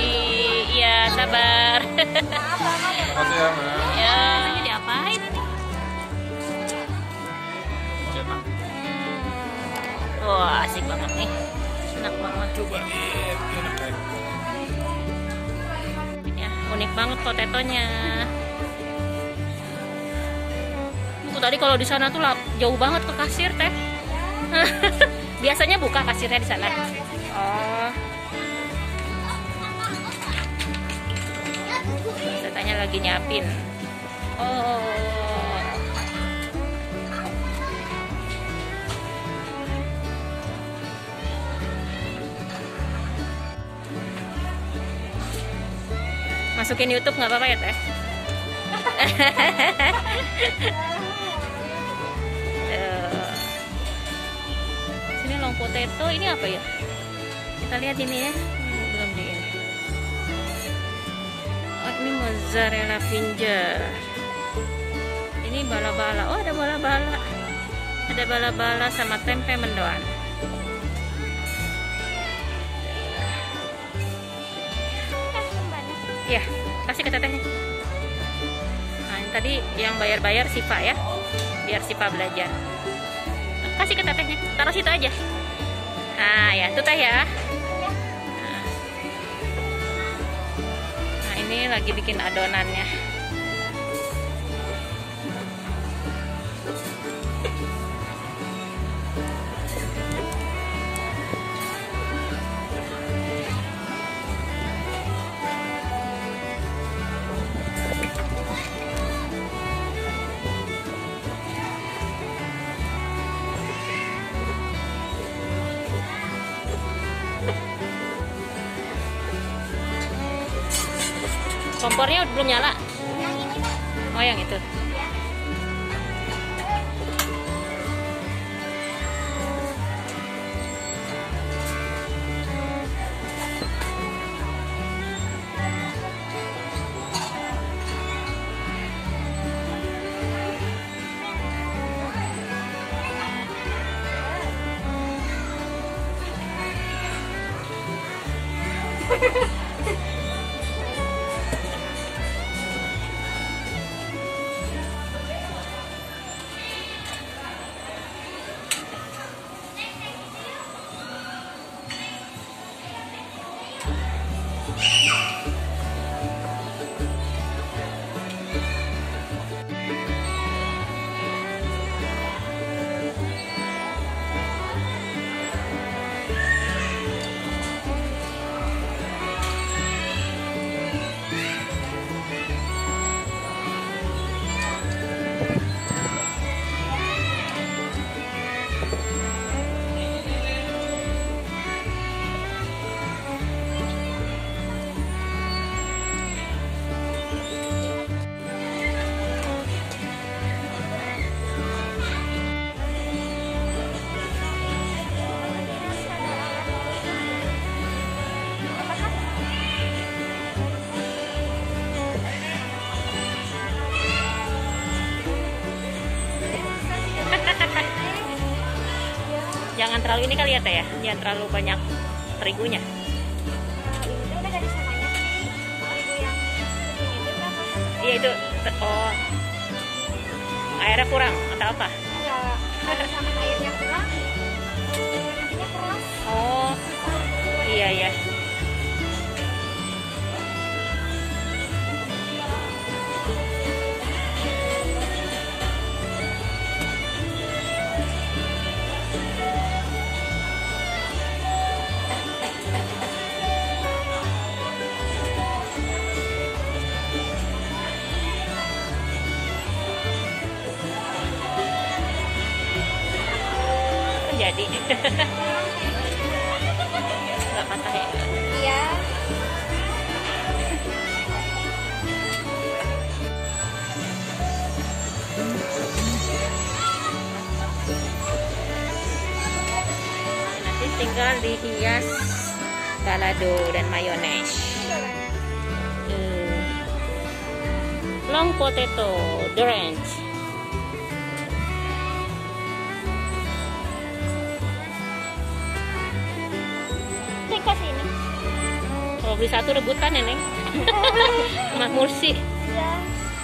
Iya, sabar. Makasih ya, Mbak. Ya, ini diapain ini? Cetak. Wah, asik banget nih. Enak banget. Cobain, enak kan? Ya, unik banget potetonya. Tuh, tadi kalau di sana tuh jauh banget ke kasir, Teh. Biasanya buka kasirnya di sana. Oh. Katanya lagi nyiapin. Oh. Masukin YouTube nggak apa-apa ya, Teh? Sini long potato, ini apa ya? Kita lihat ini ya. Belum di ini. Oh, ini mozzarella finger. Ini bala-bala. Oh, ada bala-bala. Ada bala-bala sama tempe mendoan. Ya, kasih ke tetehnya. Nah, ini tadi yang bayar-bayar Siva ya. Biar Siva belajar. Kasih ke tetehnya. Taruh situ aja. Nah, ya, itu teh ya. Nah, ini lagi bikin adonannya. Kompornya belum nyala. Oh, yang itu. Jangan terlalu ini kali ya, Teh ya. Jangan terlalu banyak terigunya. Iya itu. Oh. Airnya kurang atau apa? Enggak, sama airnya kurang. Nantinya keras. Oh. Iya ya. Jadi nggak patah ya? Iya. Nanti tinggal dihias balado dan mayones. Long potato drench. Kasih ini. Kalau beli satu rebutan ya, Neng. Sama Mursi. Ya.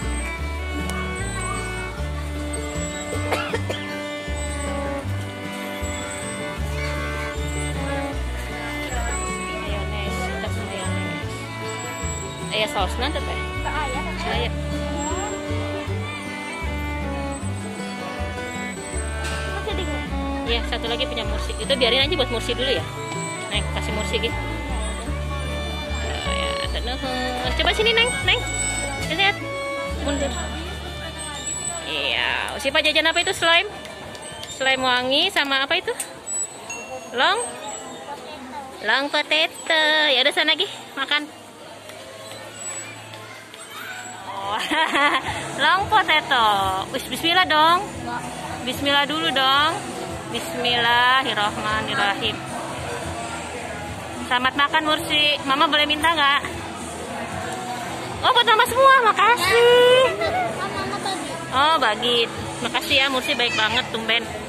Mayones, kita mayones. Aya sausna teh. Ke ayah. Aya. Masih dingin. Iya, satu lagi punya Mursi. Itu biarin aja buat Mursi dulu ya. Neng, kasih Mursi gitu. Ya, nuhun. Coba sini, Neng. Neng. Lihat. Mundur. Iya, Siva jajan apa itu? Slime? Slime wangi sama apa itu? Long potato. Ya udah sana lagi makan. Oh, long potato. Bismillah dong. Bismillah dulu dong. Bismillahirrahmanirrahim. Selamat makan Mursi. Mama boleh minta nggak? Oh, buat mama semua. Makasih. Mama bagi. Oh, bagi. Makasih ya Mursi, baik banget tumben.